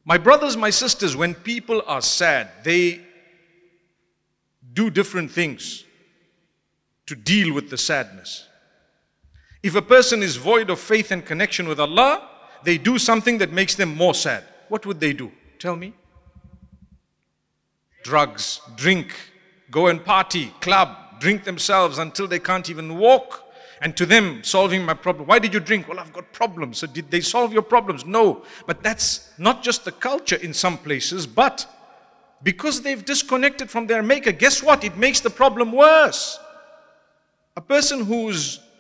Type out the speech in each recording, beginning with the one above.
My brothers, my sisters, when people are sad, they do different things to deal with the sadness. If a person is void of faith and connection with Allah, they do something that makes them more sad. What would they do? Tell me. Drugs, drink, go and party, club, drink themselves until they can't even walk. And to them, solving my problem. Why did you drink? Well, I've got problems. So did they solve your problems? No. But that's not just the culture in some places, but because they've disconnected from their maker, guess what? It makes the problem worse. A person who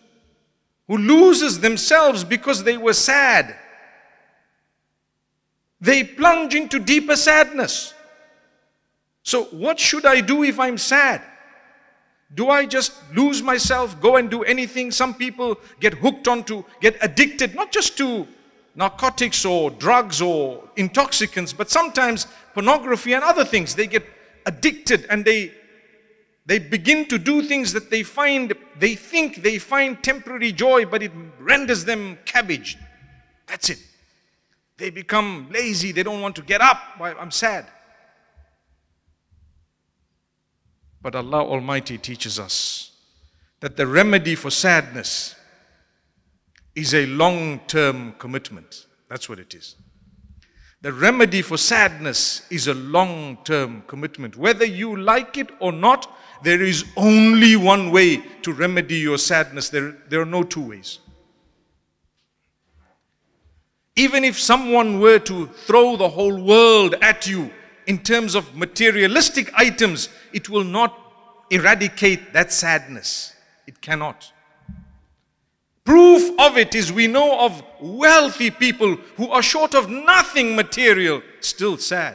loses themselves because they were sad, they plunge into deeper sadness. So what should I do if I'm sad? Do I just lose myself, go and do anything? Some people get hooked onto, get addicted, not just to narcotics or drugs or intoxicants, but sometimes pornography and other things. They get addicted and they begin to do things that they think they find temporary joy, but it renders them cabbage. That's it. They become lazy, they don't want to get up. Why? I'm sad. But Allah Almighty teaches us that the remedy for sadness is a long-term commitment. That's what it is. The remedy for sadness is a long-term commitment. Whether you like it or not, there is only one way to remedy your sadness. There are no two ways. Even if someone were to throw the whole world at you, in terms of materialistic items, it will not eradicate that sadness. It cannot. Proof of it is we know of wealthy people who are short of nothing material, still sad.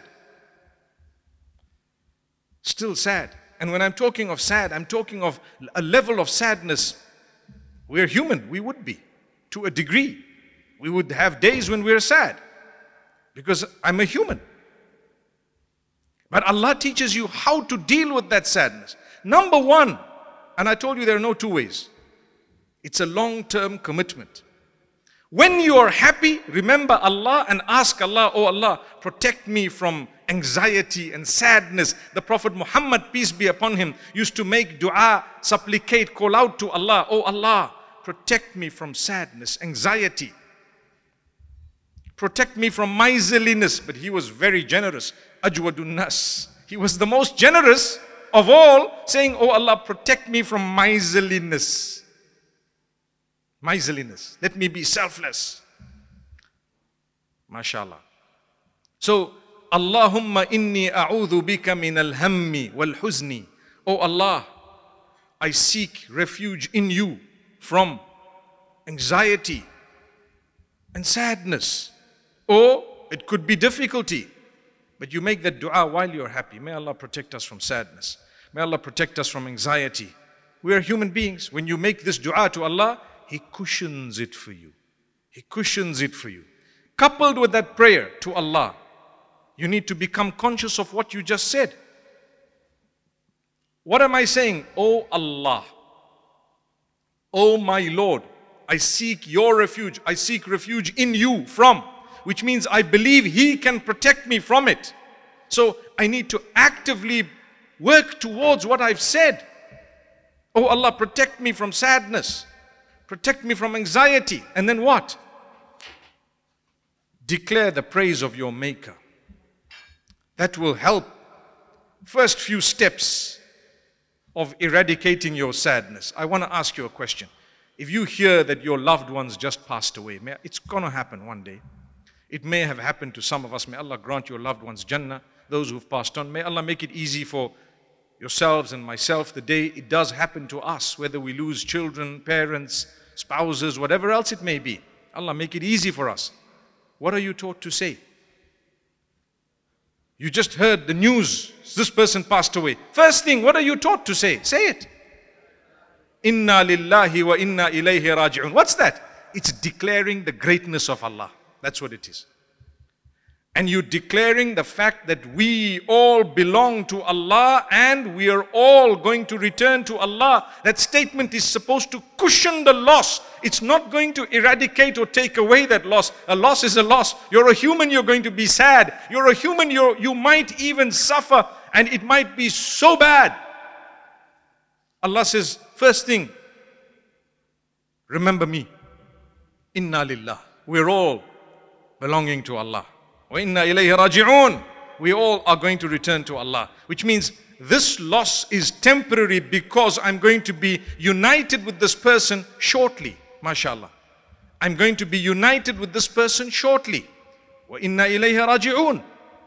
Still sad. And when I'm talking of sad, I'm talking of a level of sadness. We're human, we would be, to a degree. We would have days when we're sad, because I'm a human. But Allah teaches you how to deal with that sadness. Number one, and I told you there are no two ways. It's a long-term commitment. When you are happy, remember Allah and ask Allah, oh Allah, protect me from anxiety and sadness. The Prophet Muhammad, peace be upon him, used to make dua, supplicate, call out to Allah, oh Allah, protect me from sadness, anxiety. Protect me from miserliness. But he was very generous. Ajwadun nas. He was the most generous of all, saying, oh Allah, protect me from miserliness. Miserliness. Let me be selfless. MashaAllah. So, Allahumma inni a'udhu bika min al-hammi wal-huzni. Oh Allah, I seek refuge in you from anxiety and sadness. Or it could be difficulty. But you make that dua while you're happy. May Allah protect us from sadness. May Allah protect us from anxiety. We are human beings. When you make this dua to Allah, He cushions it for you. He cushions it for you. Coupled with that prayer to Allah, you need to become conscious of what you just said. What am I saying? Oh Allah, oh my Lord, I seek your refuge. I seek refuge in you from, which means I believe He can protect me from it. So I need to actively work towards what I've said. Oh Allah, protect me from sadness. Protect me from anxiety. And then what? Declare the praise of your Maker. That will help. First few steps of eradicating your sadness. I want to ask you a question. If you hear that your loved ones just passed away, it's going to happen one day. It may have happened to some of us. May Allah grant your loved ones Jannah, those who've passed on. May Allah make it easy for yourselves and myself the day it does happen to us, whether we lose children, parents, spouses, whatever else it may be. Allah make it easy for us. What are you taught to say? You just heard the news, this person passed away. First thing, what are you taught to say? Say it. Inna lillahi wa inna ilayhi raji'un. What's that? It's declaring the greatness of Allah. That's what it is. And you're declaring the fact that we all belong to Allah and we are all going to return to Allah. That statement is supposed to cushion the loss. It's not going to eradicate or take away that loss. A loss is a loss. You're a human, you're going to be sad. You're a human, you might even suffer, and it might be so bad. Allah says, first thing, remember me. Inna lillah. We're all belonging to Allah. وَإِنَّا إِلَيْهِ رَاجِعُونَ. We all are going to return to Allah. Which means this loss is temporary because I'm going to be united with this person shortly. MashaAllah. I'm going to be united with this person shortly. وَإِنَّا إِلَيْهِ رَاجِعُونَ.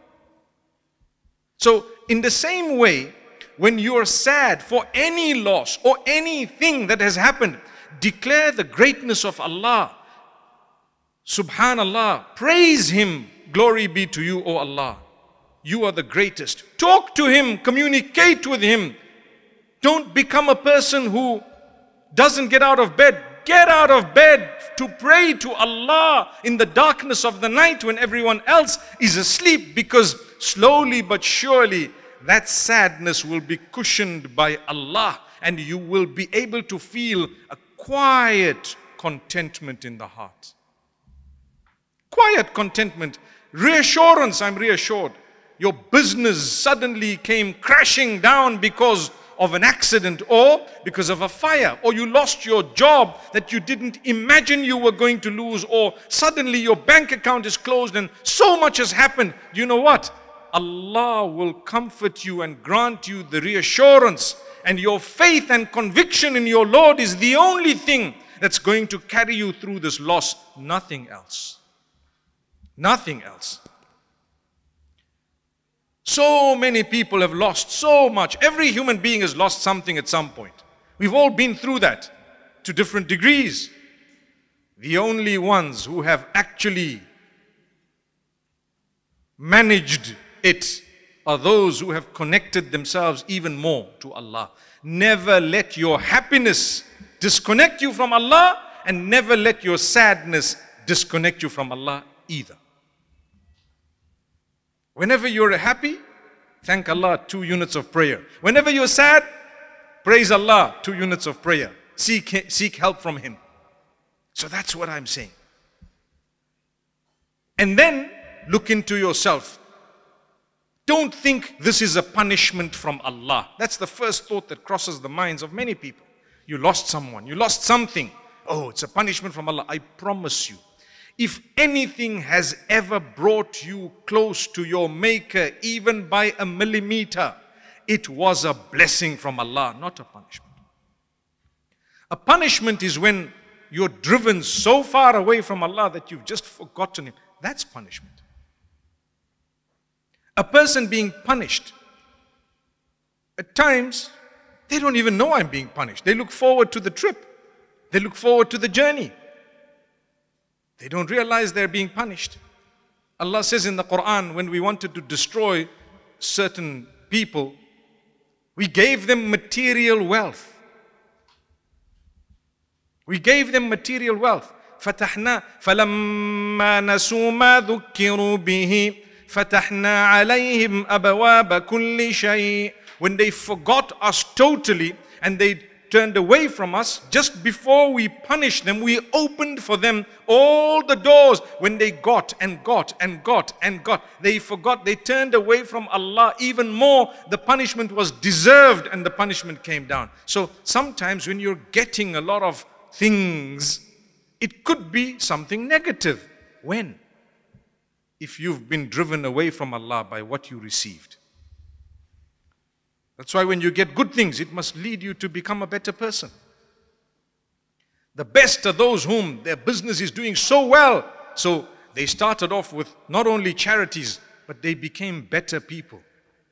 So in the same way, when you're sad for any loss or anything that has happened, declare the greatness of Allah. Subhanallah. Praise Him. Glory be to you, O Allah. You are the greatest. Talk to Him, communicate with Him. Don't become a person who doesn't get out of bed. Get out of bed to pray to Allah in the darkness of the night when everyone else is asleep, because slowly but surely that sadness will be cushioned by Allah and you will be able to feel a quiet contentment in the heart. Quiet contentment. Reassurance, I'm reassured. Your business suddenly came crashing down because of an accident or because of a fire, or you lost your job that you didn't imagine you were going to lose, or suddenly your bank account is closed and so much has happened. You know what? Allah will comfort you and grant you the reassurance, and your faith and conviction in your Lord is the only thing that's going to carry you through this loss. Nothing else. Nothing else. So many people have lost so much. Every human being has lost something at some point. We've all been through that to different degrees. The only ones who have actually managed it are those who have connected themselves even more to Allah. Never let your happiness disconnect you from Allah, and never let your sadness disconnect you from Allah either. Whenever you're happy, thank Allah, 2 units of prayer. Whenever you're sad, praise Allah, 2 units of prayer. Seek help from Him. So that's what I'm saying. And then look into yourself. Don't think this is a punishment from Allah. That's the first thought that crosses the minds of many people. You lost someone, you lost something. Oh, it's a punishment from Allah. I promise you, if anything has ever brought you close to your Maker, even by a millimeter, it was a blessing from Allah, not a punishment. A punishment is when you're driven so far away from Allah that you've just forgotten Him. That's punishment. A person being punished, at times, they don't even know I'm being punished. They look forward to the trip. They look forward to the journey. They don't realize they're being punished. Allah says in the Quran, when we wanted to destroy certain people, we gave them material wealth. We gave them material wealth. فَتَحْنَا فَلَمَّا نَسُوا مَا ذُكِّرُوا بِهِ فَتَحْنَا عَلَيْهِمْ أَبْوَابَ كُلِّ شَيْءٍ. When they forgot us totally and they turned away from us, just before we punished them, we opened for them all the doors. When they got and got and got and got, they forgot, they turned away from Allah even more. The punishment was deserved and the punishment came down. So sometimes when you're getting a lot of things, it could be something negative. When? If you've been driven away from Allah by what you received. That's why when you get good things, it must lead you to become a better person. The best are those whom their business is doing so well. So they started off with not only charities, but they became better people.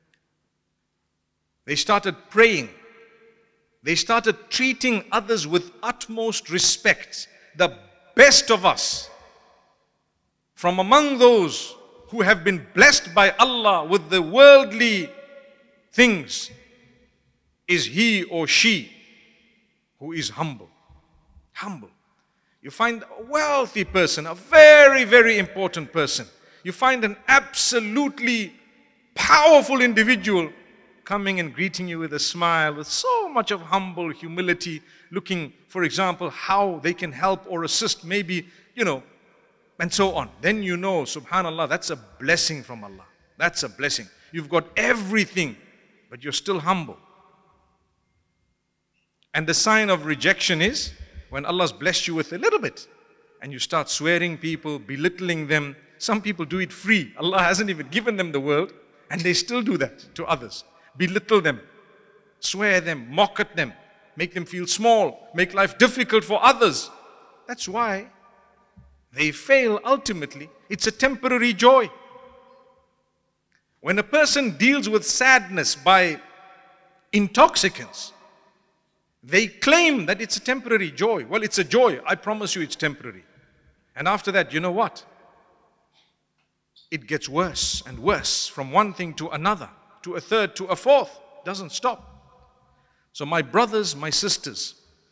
They started praying. They started treating others with utmost respect. The best of us, from among those who have been blessed by Allah with the worldly things, is he or she who is humble. Humble. You find a wealthy person, a very, very important person. You find an absolutely powerful individual coming and greeting you with a smile, with so much of humble humility, looking, for example, how they can help or assist, maybe, and so on. Then you know, subhanallah, that's a blessing from Allah. That's a blessing. You've got everything, but you're still humble. And the sign of rejection is when Allah's blessed you with a little bit and you start swearing people, belittling them. Some people do it free. Allah hasn't even given them the world and they still do that to others. Belittle them, swear them, mock at them, make them feel small, make life difficult for others. That's why they fail ultimately. It's a temporary joy. When a person deals with sadness by intoxicants, they claim that it's a temporary joy. Well, it's a joy. I promise you it's temporary. And after that, you know what? It gets worse and worse from one thing to another, to a third, to a fourth. Doesn't stop. So my brothers, my sisters,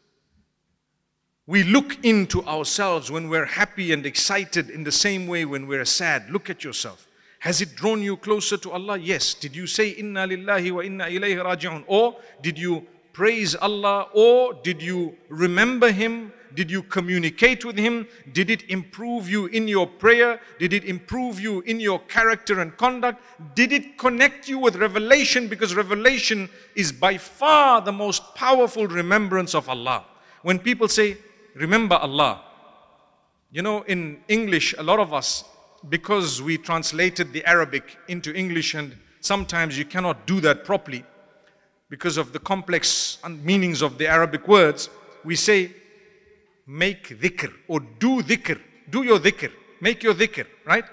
we look into ourselves when we're happy and excited in the same way when we're sad. Look at yourself. Has it drawn you closer to Allah? Yes. Did you say, Inna lillahi wa inna ilayhi raji'un? Or did you praise Allah? Or did you remember Him? Did you communicate with Him? Did it improve you in your prayer? Did it improve you in your character and conduct? Did it connect you with revelation? Because revelation is by far the most powerful remembrance of Allah. When people say, remember Allah. In English, a lot of us, because we translated the Arabic into English, and sometimes you cannot do that properly because of the complex meanings of the Arabic words, we say, make dhikr or do dhikr. Do your dhikr. Make your dhikr, right?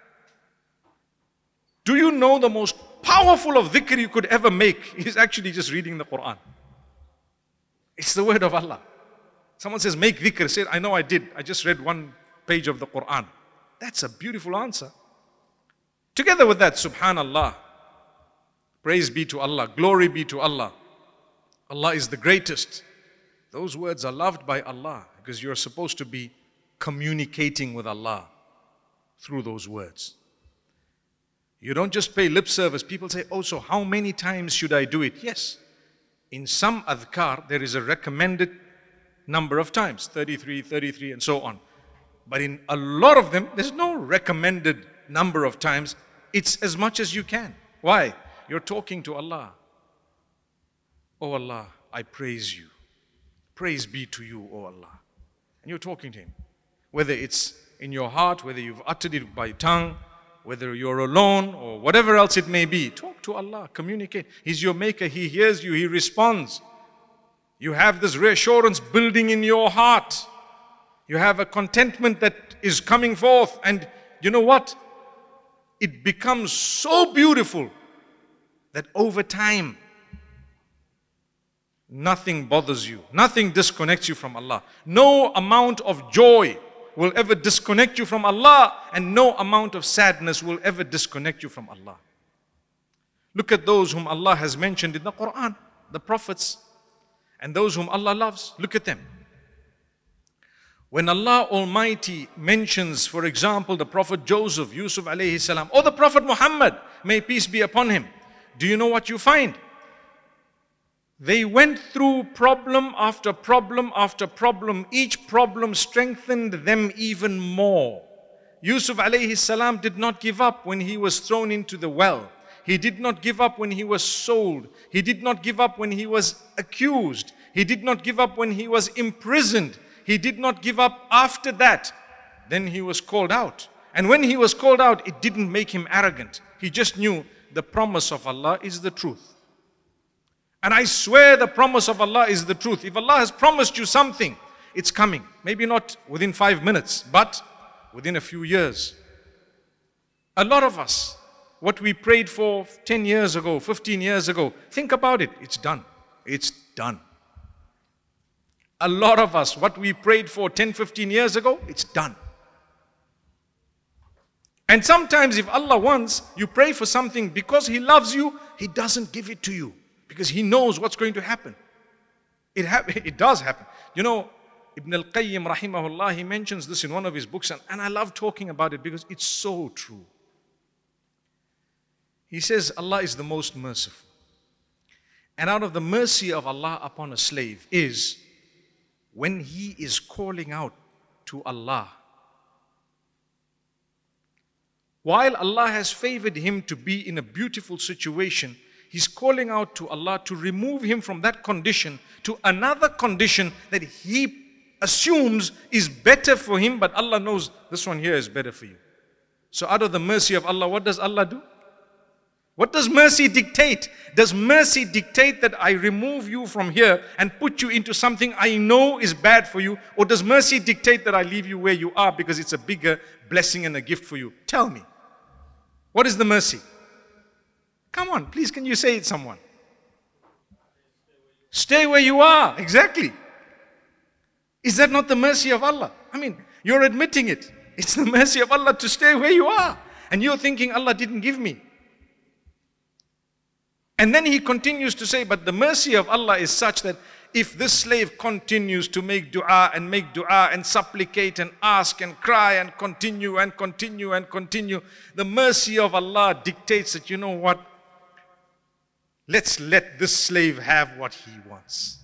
Do you know the most powerful of dhikr you could ever make is actually just reading the Quran? It's the word of Allah. Someone says, make dhikr. Say, I know I did. I just read one page of the Quran. That's a beautiful answer. Together with that, subhanallah, praise be to Allah, glory be to Allah. Allah is the greatest. Those words are loved by Allah because you're supposed to be communicating with Allah through those words. You don't just pay lip service. People say, oh, so how many times should I do it? Yes. In some adhkar, there is a recommended number of times, 33, and so on. But in a lot of them, there's no recommended number of times. It's as much as you can. Why? You're talking to Allah. Oh Allah, I praise you. Praise be to you, oh Allah. And you're talking to Him. Whether it's in your heart, whether you've uttered it by tongue, whether you're alone or whatever else it may be, talk to Allah, communicate. He's your maker, He hears you, He responds. You have this reassurance building in your heart. You have a contentment that is coming forth, and you know what? It becomes so beautiful that over time, nothing bothers you. Nothing disconnects you from Allah. No amount of joy will ever disconnect you from Allah, and no amount of sadness will ever disconnect you from Allah. Look at those whom Allah has mentioned in the Quran, the prophets, and those whom Allah loves. Look at them. When Allah Almighty mentions, for example, the Prophet Joseph, Yusuf alayhi salam, or the Prophet Muhammad, may peace be upon him, do you know what you find? They went through problem after problem after problem. Each problem strengthened them even more. Yusuf alayhi salam did not give up when he was thrown into the well. He did not give up when he was sold. He did not give up when he was accused. He did not give up when he was imprisoned. He did not give up after that. Then he was called out. And when he was called out, it didn't make him arrogant. He just knew the promise of Allah is the truth. And I swear the promise of Allah is the truth. If Allah has promised you something, it's coming. Maybe not within 5 minutes, but within a few years. A lot of us, what we prayed for 10 years ago, 15 years ago, think about it. It's done. It's done. A lot of us, what we prayed for 10, 15 years ago, it's done. And sometimes if Allah wants, you pray for something because He loves you, He doesn't give it to you because He knows what's going to happen. It does happen. Ibn al-Qayyim rahimahullah, he mentions this in one of his books, and I love talking about it because it's so true. He says Allah is the most merciful. And out of the mercy of Allah upon a slave is when he is calling out to Allah, while Allah has favored him to be in a beautiful situation, he's calling out to Allah to remove him from that condition to another condition that he assumes is better for him, but Allah knows this one here is better for you. So out of the mercy of Allah, what does Allah do? What does mercy dictate? Does mercy dictate that I remove you from here and put you into something I know is bad for you? Or does mercy dictate that I leave you where you are because it's a bigger blessing and a gift for you? Tell me. What is the mercy? Come on, please, can you say it, someone? Stay where you are. Exactly. Is that not the mercy of Allah? I mean, you're admitting it. It's the mercy of Allah to stay where you are. And you're thinking Allah didn't give me. And then he continues to say, but the mercy of Allah is such that if this slave continues to make dua and supplicate and ask and cry and continue, the mercy of Allah dictates that, you know what? Let's let this slave have what he wants.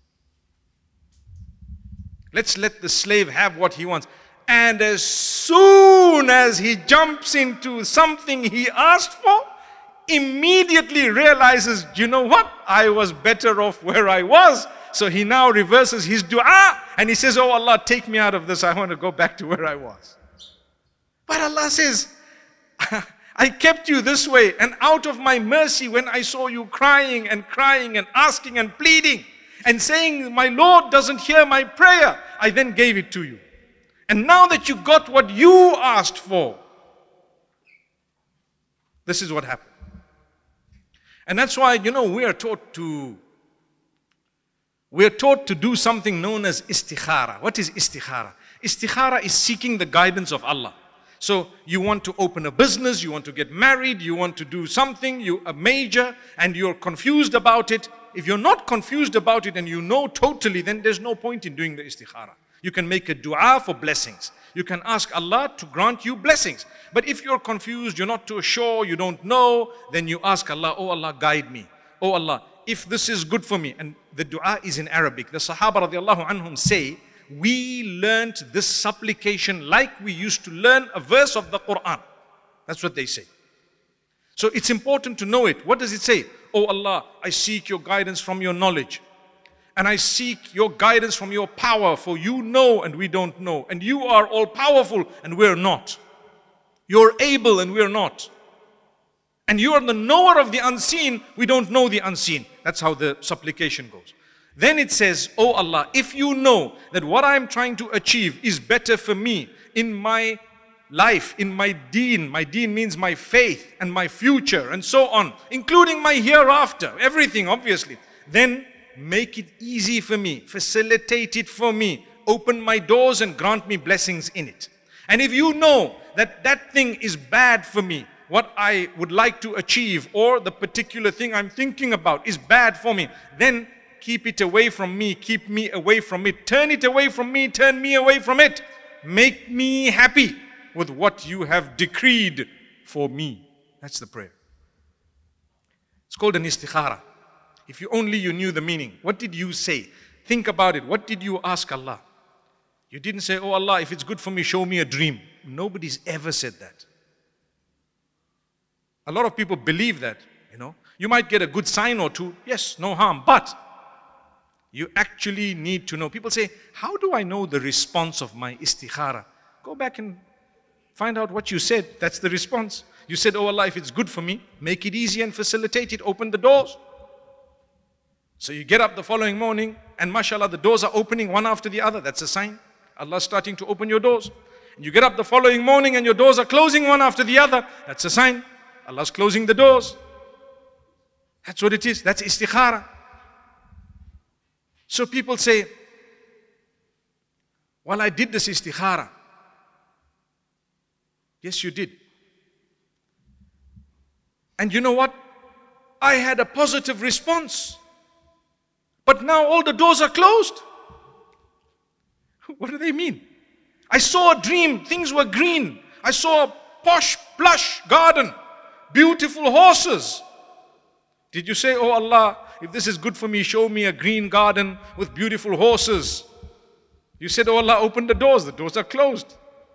Let's let the slave have what he wants. And as soon as he jumps into something he asked for, immediately realizes, you know what? I was better off where I was. So he now reverses his dua and he says, oh Allah, take me out of this. I want to go back to where I was. But Allah says, I kept you this way, and out of my mercy, when I saw you crying and asking and pleading and saying, my Lord doesn't hear my prayer, I then gave it to you. And now that you got what you asked for, this is what happened. And that's why, you know, we are taught to do something known as istikhara. What is istikhara? Istikhara is seeking the guidance of Allah. So you want to open a business, you want to get married, you want to do something, a major, and you're confused about it. If you're not confused about it and you know totally, then there's no point in doing the istikhara. You can make a dua for blessings. You can ask Allah to grant you blessings. But if you're confused, you're not too sure, you don't know, then you ask Allah, oh Allah, guide me. Oh Allah, if this is good for me. And the dua is in Arabic. The Sahaba radiallahu anhum say, we learned this supplication like we used to learn a verse of the Quran. That's what they say. So it's important to know it. What does it say? Oh Allah, I seek your guidance from your knowledge. And I seek your guidance from your power, for you know and we don't know. And you are all powerful and we're not. You're able and we're not. And you are the knower of the unseen, we don't know the unseen. That's how the supplication goes. Then it says, oh Allah, if you know that what I'm trying to achieve is better for me in my life, in my deen means my faith and my future and so on, including my hereafter, everything obviously, then make it easy for me, facilitate it for me, open my doors and grant me blessings in it. And if you know that that thing is bad for me, what I would like to achieve or the particular thing I'm thinking about is bad for me, then keep it away from me, keep me away from it, turn it away from me, turn me away from it. Make me happy with what you have decreed for me. That's the prayer. It's called an istikhara. If you knew the meaning, what did you say? Think about it. What did you ask Allah? You didn't say, oh Allah, if it's good for me, show me a dream. Nobody's ever said that. A lot of people believe that, you know. You might get a good sign or two. Yes, no harm. But you actually need to know. People say, how do I know the response of my istikhara? Go back and find out what you said. That's the response. You said, oh Allah, if it's good for me, make it easy and facilitate it. Open the doors. So you get up the following morning and mashallah, the doors are opening one after the other. That's a sign. Allah's starting to open your doors. And you get up the following morning and your doors are closing one after the other. That's a sign. Allah's closing the doors. That's what it is. That's istikhara. So people say, well, I did this istikhara. Yes, you did. And you know what? I had a positive response. But now all the doors are closed. What do they mean? I saw a dream, things were green. I saw a posh, plush garden, beautiful horses. Did you say, oh Allah, if this is good for me, show me a green garden with beautiful horses? You said, oh Allah, open the doors are closed.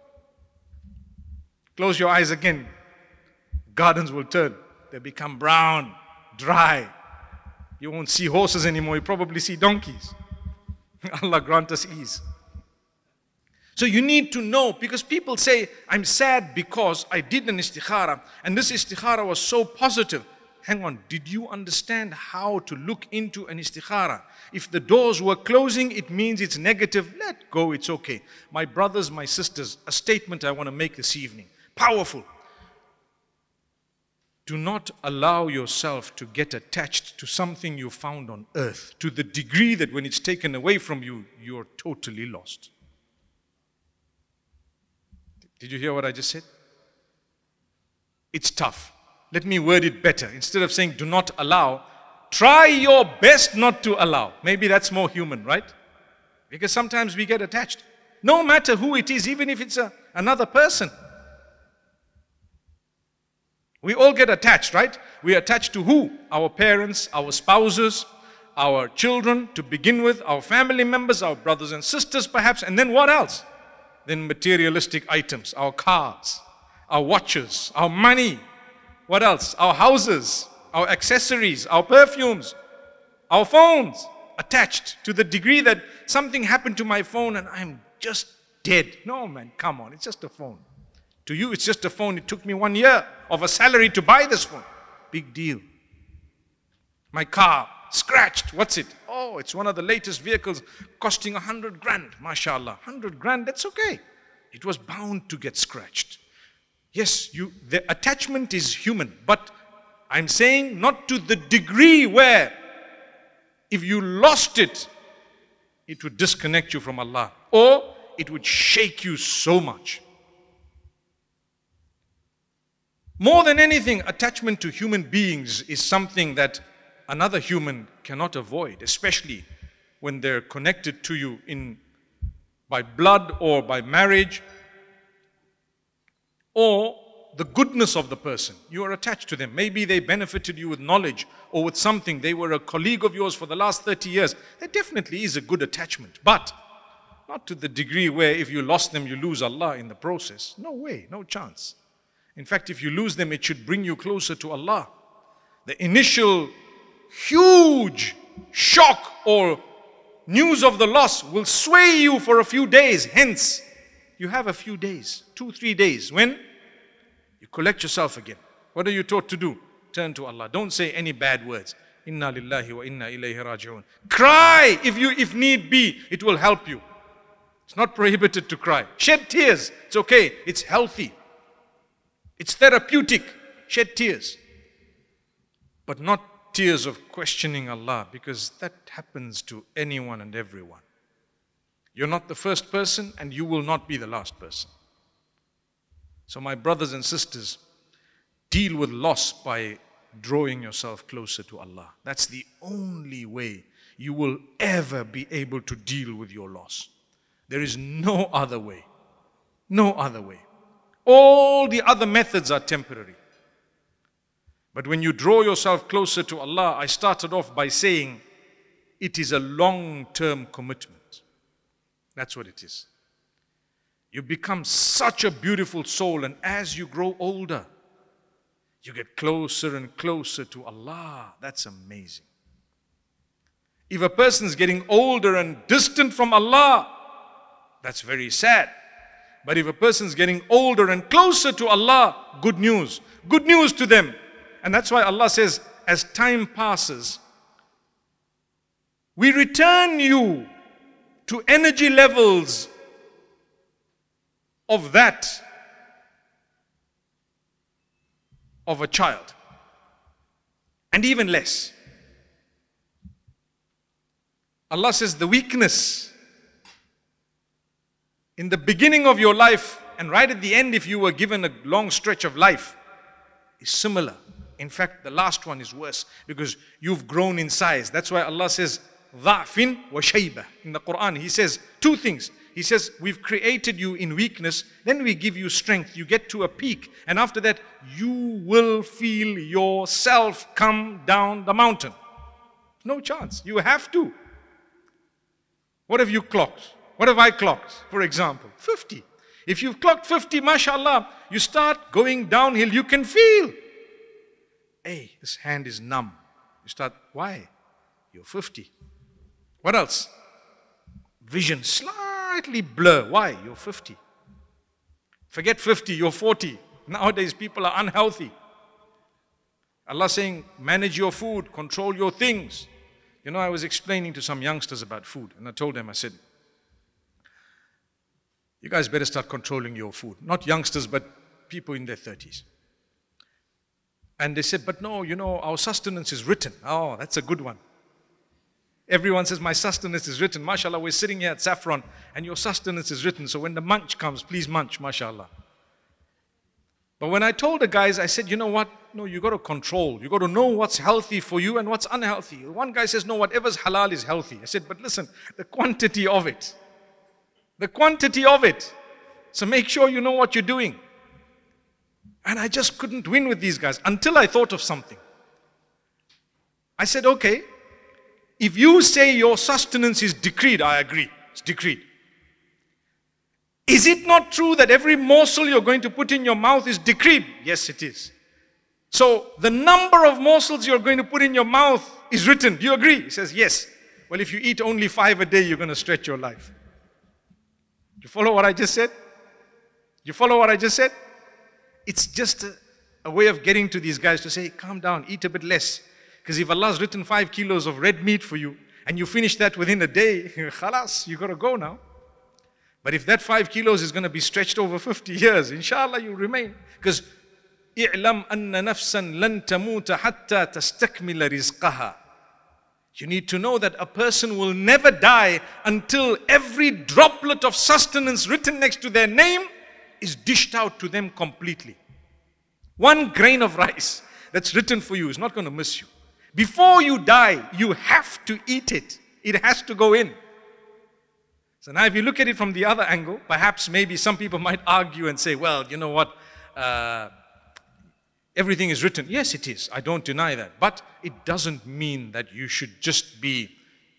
Close your eyes again. Gardens will turn. They become brown, dry. You won't see horses anymore, you probably see donkeys. Allah grant us ease. So you need to know, because people say, I'm sad because I did an istikhara, and this istikhara was so positive. Hang on, did you understand how to look into an istikhara? If the doors were closing, it means it's negative. Let go, it's okay. My brothers, my sisters, a statement I want to make this evening. Powerful. Do not allow yourself to get attached to something you found on earth to the degree that when it's taken away from you, you're totally lost. Did you hear what I just said? It's tough. Let me word it better. Instead of saying do not allow, try your best not to allow. Maybe that's more human, right? Because sometimes we get attached. No matter who it is, even if it's another person. We all get attached, right? We attach to who? Our parents, our spouses, our children to begin with, our family members, our brothers and sisters perhaps, and then what else? Then materialistic items, our cars, our watches, our money. What else? Our houses, our accessories, our perfumes, our phones. Attached to the degree that something happened to my phone and I'm just dead. No man, come on, it's just a phone. To you, it's just a phone. It took me 1 year of a salary to buy this phone. Big deal. My car, scratched. What's it? Oh, it's one of the latest vehicles costing 100 grand. MashaAllah. 100 grand, that's okay. It was bound to get scratched. Yes, the attachment is human. But I'm saying not to the degree where if you lost it, it would disconnect you from Allah. Or it would shake you so much. More than anything, attachment to human beings is something that another human cannot avoid, especially when they're connected to you by blood or by marriage or the goodness of the person. You are attached to them. Maybe they benefited you with knowledge or with something. They were a colleague of yours for the last 30 years. There definitely is a good attachment, but not to the degree where if you lost them, you lose Allah in the process. No way, no chance. In fact, if you lose them, it should bring you closer to Allah. The initial huge shock or news of the loss will sway you for a few days. Hence, you have a few days, 2-3 days. When? You collect yourself again. What are you taught to do? Turn to Allah. Don't say any bad words. Inna lillahi wa inna ilayhi raji'un. Cry if need be. It will help you. It's not prohibited to cry. Shed tears. It's okay. It's healthy. It's therapeutic. Shed tears. But not tears of questioning Allah, because that happens to anyone and everyone. You're not the first person and you will not be the last person. So my brothers and sisters, deal with loss by drawing yourself closer to Allah. That's the only way you will ever be able to deal with your loss. There is no other way. No other way. All the other methods are temporary. But when you draw yourself closer to Allah, I started off by saying it is a long-term commitment. That's what it is. You become such a beautiful soul, and as you grow older, you get closer and closer to Allah. That's amazing. If a person's getting older and distant from Allah, that's very sad. But if a person's getting older and closer to Allah, good news. Good news to them. And that's why Allah says, as time passes, we return you to energy levels of that of a child. And even less. Allah says the weakness in the beginning of your life and right at the end, if you were given a long stretch of life, is similar. In fact, the last one is worse because you've grown in size. That's why Allah says, ضَعْفٍ وَشَيْبَةٍ. In the Quran, He says two things. He says, we've created you in weakness, then we give you strength. You get to a peak, and after that, you will feel yourself come down the mountain. No chance. You have to. What have you clocked? What have I clocked, for example? 50. If you've clocked 50, mashallah, you start going downhill, you can feel. Hey, this hand is numb. You start, why? You're 50. What else? Vision slightly blur. Why? You're 50. Forget 50, you're 40. Nowadays people are unhealthy. Allah saying, manage your food, control your things. You know, I was explaining to some youngsters about food, and I told them, I said, you guys better start controlling your food. Not youngsters, but people in their 30s. And they said, but no, you know, our sustenance is written. Oh, that's a good one. Everyone says, my sustenance is written. MashaAllah, we're sitting here at Saffron, and your sustenance is written. So when the munch comes, please munch, MashaAllah. But when I told the guys, I said, you know what? No, you got to control. You got to know what's healthy for you and what's unhealthy. One guy says, no, whatever's halal is healthy. I said, but listen, the quantity of it. The quantity of it. So make sure you know what you're doing. And I just couldn't win with these guys until I thought of something. I said, okay, if you say your sustenance is decreed, I agree, it's decreed. Is it not true that every morsel you're going to put in your mouth is decreed? Yes, it is. So the number of morsels you're going to put in your mouth is written. Do you agree? He says, yes. Well, if you eat only 5 a day, you're going to stretch your life. Do you follow what I just said? You follow what I just said? It's just a way of getting to these guys to say, calm down, eat a bit less. Because if Allah's written 5 kilos of red meat for you, and you finish that within a day, khalas, you got to go now. But if that 5 kilos is going to be stretched over 50 years, inshallah you'll remain. Because اعلم أن نفسا لن تموت حتى تستكمل رزقها. You need to know that a person will never die until every droplet of sustenance written next to their name is dished out to them completely. 1 grain of rice that's written for you is not going to miss you. Before you die, you have to eat it. It has to go in. So now if you look at it from the other angle, perhaps maybe some people might argue and say, well, you know what, everything is written. Yes, it is. I don't deny that. But it doesn't mean that you should be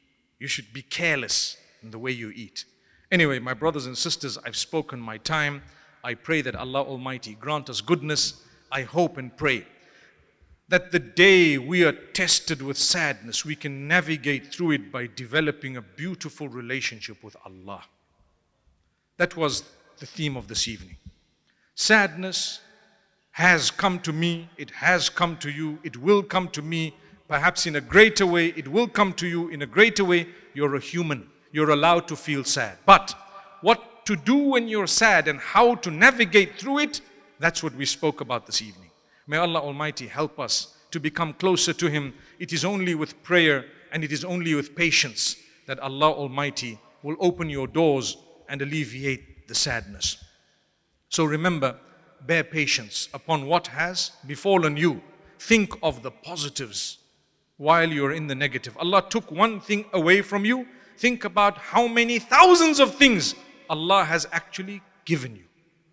careless in the way you eat. Anyway, my brothers and sisters, I've spoken my time. I pray that Allah Almighty grant us goodness. I hope and pray that the day we are tested with sadness, we can navigate through it by developing a beautiful relationship with Allah. That was the theme of this evening. Sadness has come to me, it has come to you, it will come to me, perhaps in a greater way, it will come to you in a greater way. You're a human, you're allowed to feel sad. But what to do when you're sad and how to navigate through it, that's what we spoke about this evening. May Allah Almighty help us to become closer to Him. It is only with prayer and it is only with patience that Allah Almighty will open your doors and alleviate the sadness. So remember, bear patience upon what has befallen you. Think of the positives while you're in the negative. Allah took one thing away from you. Think about how many thousands of things Allah has actually given you.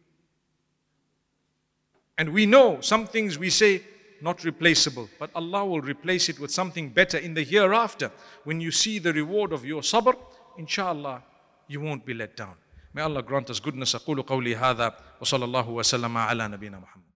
And we know some things we say not replaceable, but Allah will replace it with something better in the hereafter. When you see the reward of your sabr, inshallah, you won't be let down. May Allah grant us goodness. أقول قولي هذا وصلى الله وسلم على نبينا محمد.